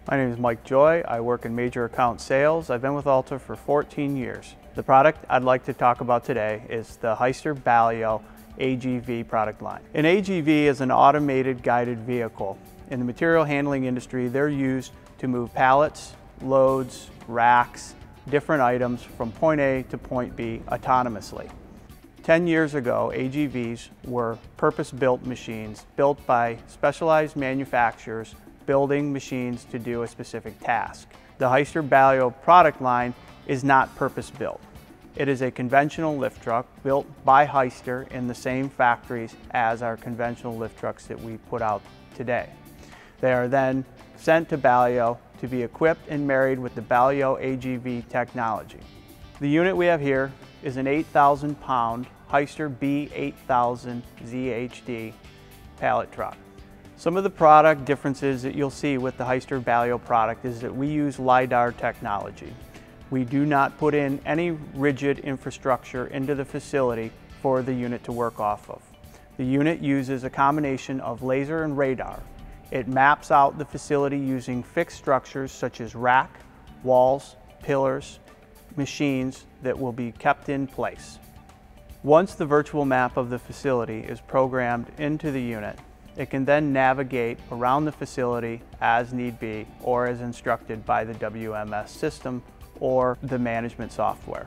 My name is Mike Joy. I work in major account sales. I've been with Alta for 14 years. The product I'd like to talk about today is the Hyster-Balio AGV product line. An AGV is an automated guided vehicle. In the material handling industry, they're used to move pallets, loads, racks, different items from point A to point B autonomously. 10 years ago, AGVs were purpose-built machines built by specialized manufacturers building machines to do a specific task. The Hyster-Balio product line is not purpose-built. It is a conventional lift truck built by Hyster in the same factories as our conventional lift trucks that we put out today. They are then sent to Balio to be equipped and married with the Balio AGV technology. The unit we have here is an 8,000-pound Hyster B8000 ZHD pallet truck. Some of the product differences that you'll see with the Hyster-Balio product is that we use LiDAR technology. We do not put in any rigid infrastructure into the facility for the unit to work off of. The unit uses a combination of laser and radar. It maps out the facility using fixed structures such as rack, walls, pillars, machines that will be kept in place. Once the virtual map of the facility is programmed into the unit, it can then navigate around the facility as need be or as instructed by the WMS system or the management software.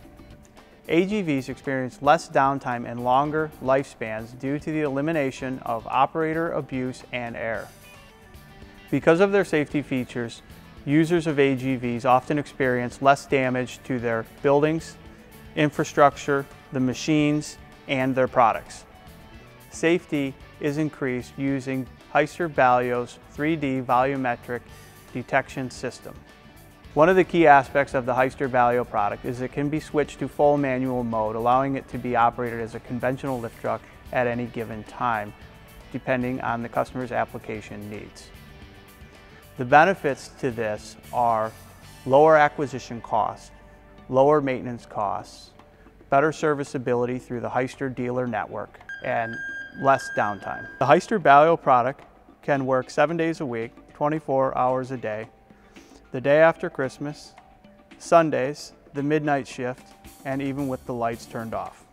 AGVs experience less downtime and longer lifespans due to the elimination of operator abuse and error. Because of their safety features, users of AGVs often experience less damage to their buildings, infrastructure, the machines, and their products. Safety is increased using Hyster-Balio's 3D volumetric detection system. One of the key aspects of the Hyster-Balio product is it can be switched to full manual mode, allowing it to be operated as a conventional lift truck at any given time, depending on the customer's application needs. The benefits to this are lower acquisition costs, lower maintenance costs, better serviceability through the Hyster dealer network, and less downtime. The Hyster-Balio product can work 7 days a week, 24 hours a day, the day after Christmas, Sundays, the midnight shift, and even with the lights turned off.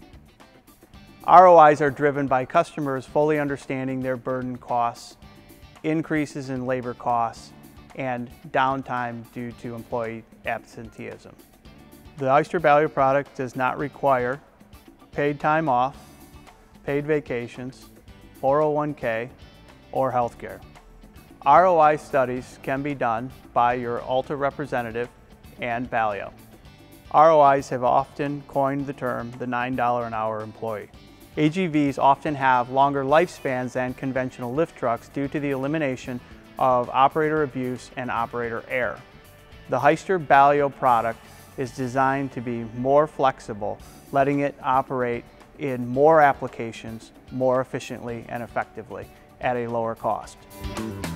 ROIs are driven by customers fully understanding their burden costs, increases in labor costs, and downtime due to employee absenteeism. The Hyster-Balio product does not require paid time off, paid vacations, 401k, or healthcare. ROI studies can be done by your Alta representative and Balio. ROIs have often coined the term the $9 an hour employee. AGVs often have longer lifespans than conventional lift trucks due to the elimination of operator abuse and operator error. The Hyster-Balio product is designed to be more flexible, letting it operate in more applications more efficiently and effectively at a lower cost.